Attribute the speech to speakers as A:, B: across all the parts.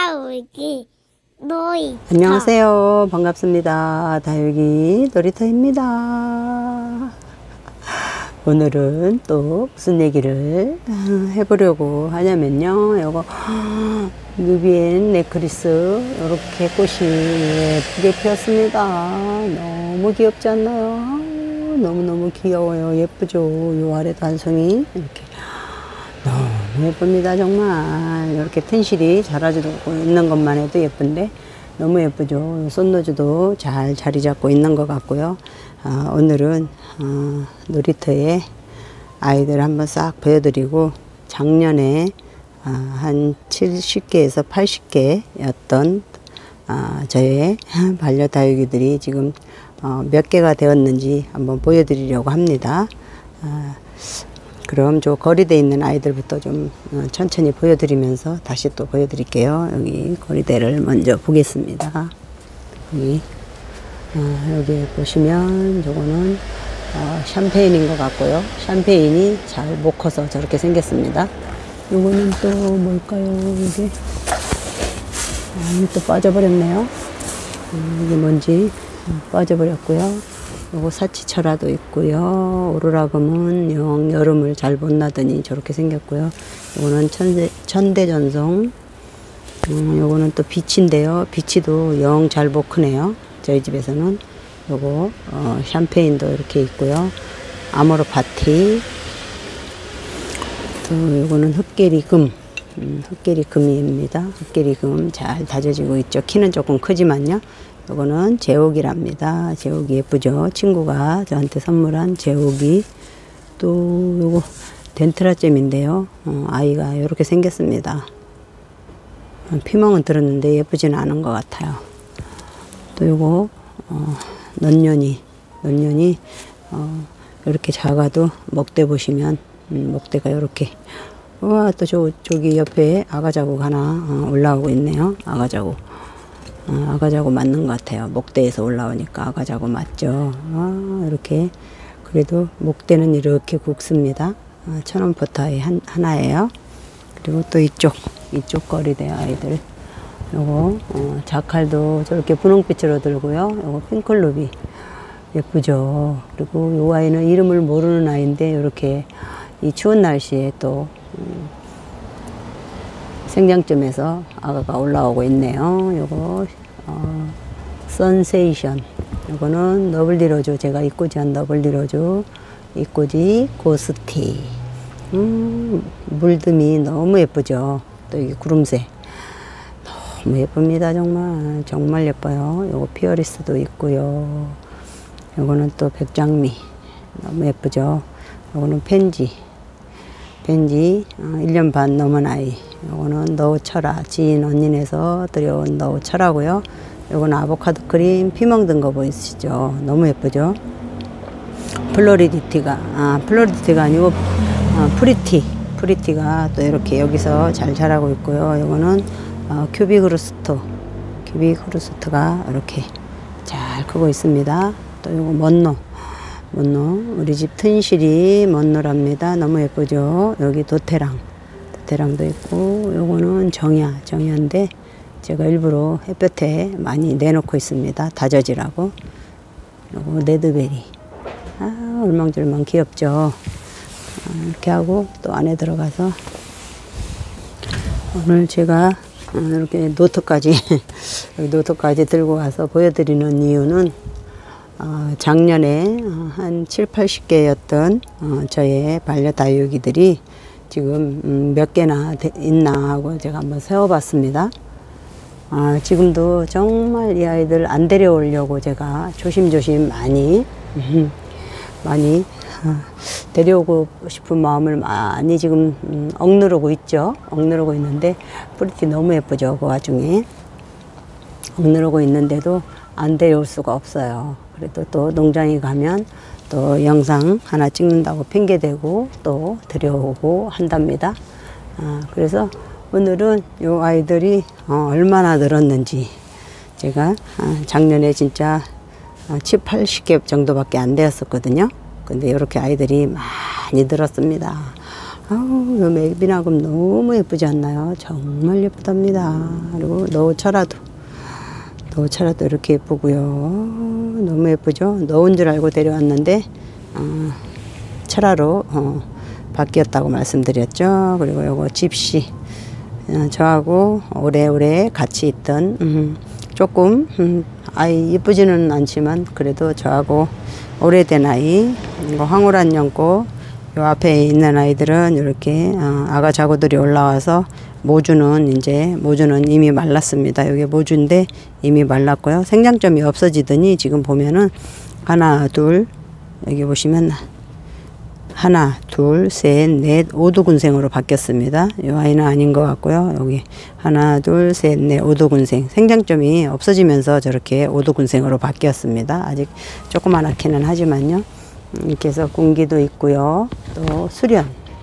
A: 다육이 놀이터.
B: 안녕하세요. 반갑습니다. 다육이 놀이터입니다. 오늘은 또 무슨 얘기를 해보려고 하냐면요. 요거 누비엔 네크리스 이렇게 꽃이 예쁘게 피었습니다. 너무 귀엽지 않나요? 너무너무 귀여워요. 예쁘죠? 요 아래도 한 송이 이렇게 너무 예쁩니다. 정말 이렇게 텐실이 자라주고 있는 것만 해도 예쁜데 너무 예쁘죠. 썬로즈도 잘 자리 잡고 있는 것 같고요. 오늘은 놀이터에 아이들 한번 싹 보여드리고 작년에 한 70개에서 80개였던 저의 반려다육이들이 지금 몇 개가 되었는지 한번 보여드리려고 합니다. 그럼 저 거리대에 있는 아이들부터 좀 천천히 보여드리면서 다시 또 보여드릴게요. 여기 거리대를 먼저 보겠습니다. 여기 보시면 저거는 샴페인인 것 같고요. 샴페인이 잘 못 커서 저렇게 생겼습니다. 요거는 또 뭘까요? 이게 또 빠져버렸네요. 이게 뭔지 빠져버렸고요. 요거 사치철화도 있고요. 오로라금은 영 여름을 잘 못 나더니 저렇게 생겼고요. 요거는 천대전송. 요거는 또 비치인데요. 비치도 영 잘 못 크네요. 저희 집에서는 요거 샴페인도 이렇게 있고요. 아모르파티. 또 요거는 흑계리금. 흑계리금입니다. 흑계리금 잘 다져지고 있죠. 키는 조금 크지만요. 요거는 제옥이랍니다. 제옥이 예쁘죠. 친구가 저한테 선물한 제옥이. 또 요거 덴트라잼인데요. 아이가 이렇게 생겼습니다. 피멍은 들었는데 예쁘지는 않은 것 같아요. 또 요거 넌년이 이렇게 작아도 먹대 보시면 먹대가 이렇게 와, 또 저기 옆에 아가자국 하나 올라오고 있네요. 아가자국 맞는 것 같아요. 목대에서 올라오니까 아가자국 맞죠. 이렇게 그래도 목대는 이렇게 굵습니다. 천원포타의 하나예요. 그리고 또 이쪽 거리대 아이들 요거 자칼도 저렇게 분홍빛으로 들고요. 요거 핑클루비 예쁘죠. 그리고 요 아이는 이름을 모르는 아이인데 이렇게 이 추운 날씨에 또 생장점에서 아가가 올라오고 있네요. 요거 선세이션. 요거는 너블디로즈, 제가 이꼬지한 너블디로즈, 이꼬지 고스티. 물듬이 너무 예쁘죠. 또 여기 구름새 너무 예쁩니다. 정말 예뻐요. 요거 피어리스도 있고요. 요거는 또 백장미 너무 예쁘죠. 요거는 펜지 1년 반 넘은 아이. 요거는 너우철화, 지인 언니네서 들여온 너우철화고요. 요거는 아보카도 크림 피멍 든 거 보이시죠? 너무 예쁘죠? 플로리디티가 아니고 프리티가 또 이렇게 여기서 잘 자라고 있고요. 요거는 큐비흐루스트가 이렇게 잘 크고 있습니다. 또 요거 먼노 우리 집 튼실이 먼노랍니다. 너무 예쁘죠? 여기 도테랑도 있고, 요거는 정야인데 제가 일부러 햇볕에 많이 내놓고 있습니다. 다져지라고. 요거 레드베리. 얼망졸망 귀엽죠? 이렇게 하고 또 안에 들어가서 오늘 제가 이렇게 노트까지 들고 와서 보여드리는 이유는 작년에 한 70~80개였던 저의 반려다육이들이 지금 몇 개나 있나 하고 제가 한번 세어봤습니다. 지금도 정말 이 아이들 안 데려오려고 제가 조심조심 많이 데려오고 싶은 마음을 많이 지금 억누르고 있죠. 억누르고 있는데 프리티 너무 예쁘죠. 그 와중에 억누르고 있는데도 안 데려올 수가 없어요. 그래도 또 농장에 가면 또 영상 하나 찍는다고 핑계대고 또 데려오고 한답니다. 그래서 오늘은 요 아이들이 얼마나 늘었는지 제가 작년에 진짜 70~80개 정도밖에 안 되었었거든요. 근데 이렇게 아이들이 많이 늘었습니다. 아우, 요 맥비나금 너무 예쁘지 않나요? 정말 예쁘답니다. 그리고 노철화도 이렇게 예쁘고요. 너무 예쁘죠? 너운 줄 알고 데려왔는데 철화로 바뀌었다고 말씀드렸죠. 그리고 요거 집시, 저하고 오래오래 같이 있던 조금 아이 이쁘지는 않지만 그래도 저하고 오래된 아이, 이거 황홀한 연꽃. 요 앞에 있는 아이들은 이렇게 아가 자구들이 올라와서 모주는 이미 말랐습니다. 여기 모주인데 이미 말랐고요. 생장점이 없어지더니 지금 보면은 하나, 둘, 여기 보시면 하나, 둘, 셋, 넷, 오두군생으로 바뀌었습니다. 이 아이는 아닌 것 같고요. 여기 하나, 둘, 셋, 넷, 오두군생. 생장점이 없어지면서 저렇게 오두군생으로 바뀌었습니다. 아직 조그만하기는 하지만요. 이렇게 해서 군기도 있고요. 또 수련.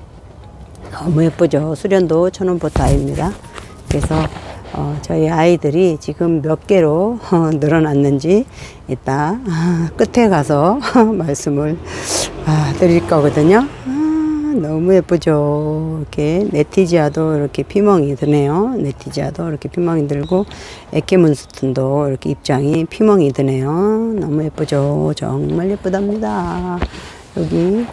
B: 너무 예쁘죠. 수련도 천원포타입니다. 그래서 저희 아이들이 지금 몇 개로 늘어났는지 이따 끝에 가서 말씀을 드릴 거거든요. 너무 예쁘죠. 이렇게 네티지아도 이렇게 피멍이 드네요. 네티지아도 이렇게 피멍이 들고 에케문스톤도 이렇게 입장이 피멍이 드네요. 너무 예쁘죠. 정말 예쁘답니다. 여기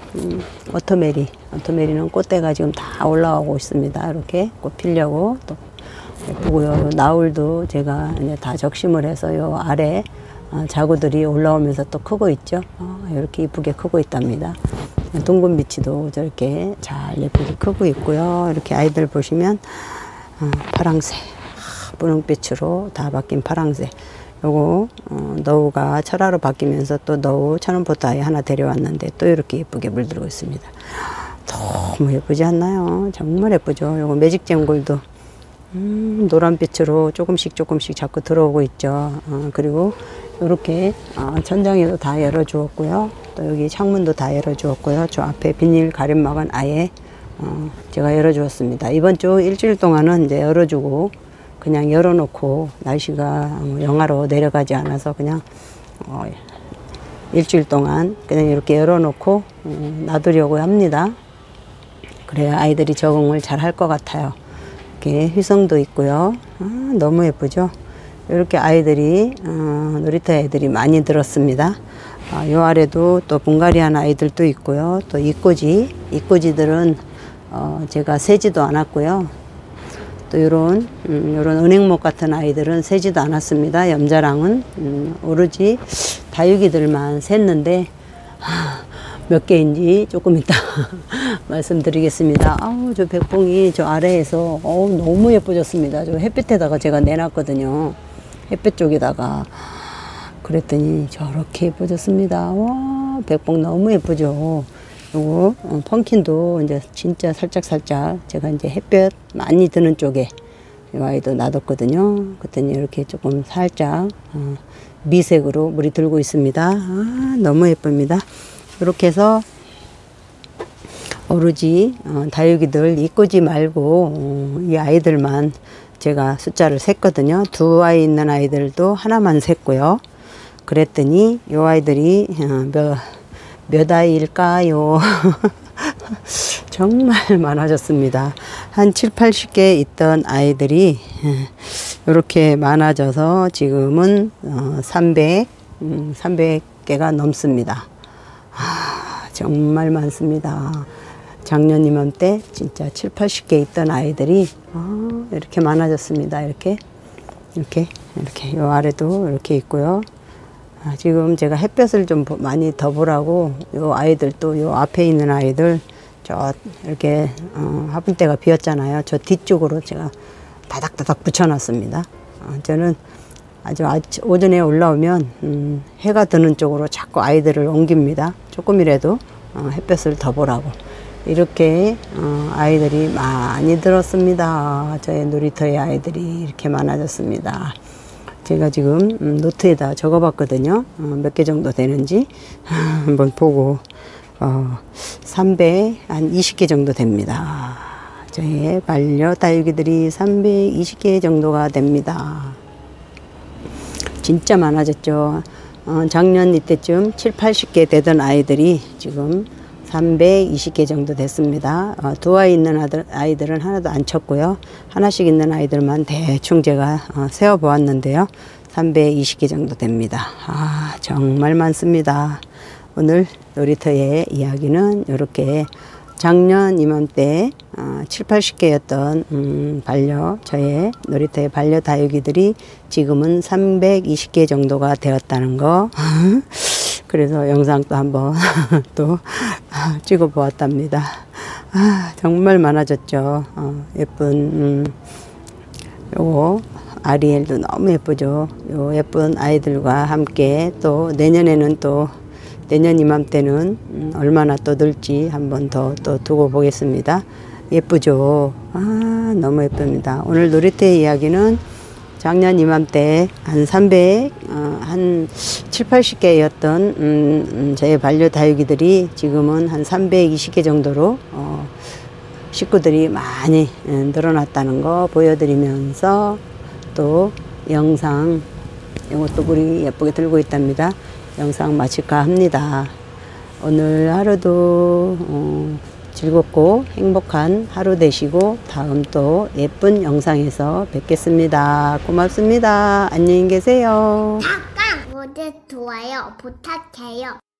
B: 오토메리는 꽃대가 지금 다 올라오고 있습니다. 이렇게 꽃 피려고 또 예쁘고요. 나울도 제가 이제 다 적심을 해서 요 아래 자구들이 올라오면서 또 크고 있죠. 이렇게 이쁘게 크고 있답니다. 둥근비치도 저렇게 잘 예쁘게 크고 있고요. 이렇게 아이들 보시면 파랑새, 분홍빛으로 다 바뀐 파랑새. 요거 너우가 철화로 바뀌면서 또 너우 천연포타에 하나 데려왔는데 또 이렇게 예쁘게 물들고 있습니다. 너무 예쁘지 않나요? 정말 예쁘죠. 요거 매직잼골도 노란빛으로 조금씩 자꾸 들어오고 있죠. 그리고 이렇게 천장에도 다 열어 주었고요. 또 여기 창문도 다 열어 주었고요. 저 앞에 비닐 가림막은 아예 제가 열어 주었습니다. 이번 주 일주일 동안은 이제 열어주고 그냥 열어놓고 날씨가 영하로 내려가지 않아서 그냥 일주일 동안 그냥 이렇게 열어놓고 놔두려고 합니다. 그래야 아이들이 적응을 잘 할 것 같아요. 이렇게 휘성도 있고요. 너무 예쁘죠. 이렇게 아이들이 놀이터 애들이 많이 들었습니다. 요 아래도 또 분갈이한 아이들도 있고요. 또 이꼬지들은 제가 세지도 않았고요. 또 요런 은행목 같은 아이들은 세지도 않았습니다. 염자랑은 오로지 다육이들만 샜는데 몇 개인지 조금 이따 말씀드리겠습니다. 아우, 저 백봉이 저 아래에서 너무 예뻐졌습니다. 저 햇빛에다가 제가 내놨거든요. 햇빛 쪽에다가. 그랬더니 저렇게 예뻐졌습니다. 와, 백봉 너무 예쁘죠. 요거 펑킨도 이제 진짜 살짝 제가 이제 햇볕 많이 드는 쪽에 이 아이도 놔뒀거든요. 그랬더니 이렇게 조금 살짝 미색으로 물이 들고 있습니다. 너무 예쁩니다. 이렇게 해서 오로지 다육이들 이꼬지 말고 이 아이들만 제가 숫자를 셌거든요. 두 아이 있는 아이들도 하나만 셌고요. 그랬더니 이 아이들이 몇 아이일까요? 정말 많아졌습니다. 한 7, 80개 있던 아이들이 이렇게 많아져서 지금은 300개가 넘습니다. 정말 많습니다. 작년 이맘때 진짜 7, 80개 있던 아이들이 이렇게 많아졌습니다. 이렇게 요 아래도 이렇게 있고요. 지금 제가 햇볕을 좀 많이 더 보라고 요 아이들 또 요 앞에 있는 아이들 저 이렇게 화분대가 비었잖아요. 저 뒤쪽으로 제가 다닥다닥 붙여놨습니다. 저는 아주 오전에 올라오면 해가 드는 쪽으로 자꾸 아이들을 옮깁니다. 조금이라도 햇볕을 더 보라고. 이렇게 아이들이 많이 들었습니다. 저의 놀이터의 아이들이 이렇게 많아졌습니다. 제가 지금 노트에다 적어봤거든요. 몇 개 정도 되는지 한번 보고 320개 정도 됩니다. 저의 반려다육이들이 320개 정도가 됩니다. 진짜 많아졌죠. 작년 이때쯤 7, 80개 되던 아이들이 지금 320개 정도 됐습니다. 두 아이 있는 아이들은 하나도 안 쳤고요. 하나씩 있는 아이들만 대충 제가 세어 보았는데요. 320개 정도 됩니다. 정말 많습니다. 오늘 놀이터의 이야기는 이렇게 작년 이맘때 7, 80개였던 저의 놀이터의 반려다육이들이 지금은 320개 정도가 되었다는 거. 그래서 영상도 한번 또 찍어 보았답니다. 정말 많아졌죠. 예쁜 요거 아리엘도 너무 예쁘죠. 요 예쁜 아이들과 함께 또 내년에는 또 내년 이맘때는 얼마나 또 늘지 한번 더 또 두고 보겠습니다. 예쁘죠. 너무 예쁩니다. 오늘 놀이터의 이야기는 작년 이맘때 한 7, 80개였던 저의 반려다육이들이 지금은 한 320개 정도로 식구들이 많이 늘어났다는 거 보여드리면서 또 영상 이것도 우리 예쁘게 들고 있답니다. 영상 마칠까 합니다. 오늘 하루도 즐겁고 행복한 하루 되시고 다음 또 예쁜 영상에서 뵙겠습니다. 고맙습니다. 안녕히 계세요.
A: 잠깐 모두 좋아요 부탁해요.